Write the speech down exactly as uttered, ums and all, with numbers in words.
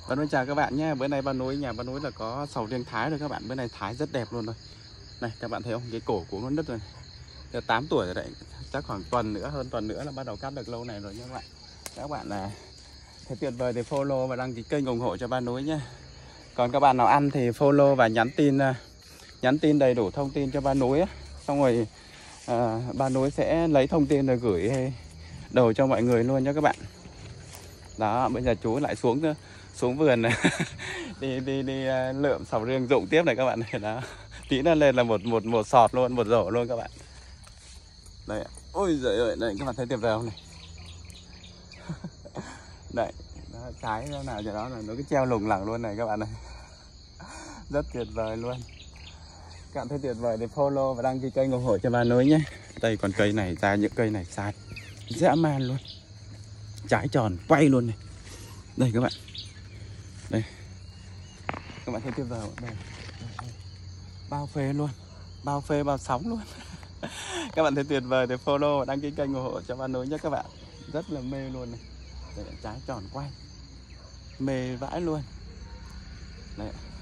Và xin chào các bạn nhé. Bữa nay Ba Núi, nhà Ba Núi là có sầu riêng Thái rồi các bạn. Bữa nay Thái rất đẹp luôn rồi. Này các bạn thấy không? Cái cổ của nó nứt rồi. Giờ tám tuổi rồi đấy. Chắc khoảng tuần nữa, hơn tuần nữa là bắt đầu cắt được lâu này rồi nha các bạn. Các bạn là thấy tuyệt vời thì follow và đăng ký kênh ủng hộ cho Ba Núi nhé. Còn các bạn nào ăn thì follow và nhắn tin nhắn tin đầy đủ thông tin cho Ba Núi á. Xong rồi à, Ba Núi sẽ lấy thông tin rồi gửi đồ cho mọi người luôn nhé các bạn. Đó, bây giờ chú lại xuống xuống vườn đi đi đi lượm sầu riêng rụng tiếp này các bạn này. Đó, tí nữa lên là một một một sọt luôn, một rổ luôn các bạn. Đây, ôi giời ơi, đây các bạn thấy tuyệt vời không này. Đây, đó, trái nó nào cho đó là nó cứ treo lủng lẳng luôn này các bạn này. Rất tuyệt vời luôn. Các bạn thấy tuyệt vời thì follow và đăng ký kênh ủng hộ cho Ba Núi nhé. Đây còn cây này ra, những cây này sai dã man luôn. Trái tròn quay luôn này. Đây các bạn. Đây. Các bạn thấy tuyệt vời không? Đây. Bao phê luôn. Bao phê bao sóng luôn. Các bạn thấy tuyệt vời thì follow và đăng ký kênh ủng hộ cho Ba Núi nhé các bạn. Rất là mê luôn này. Đây là trái tròn quay. Mê vãi luôn. Đây.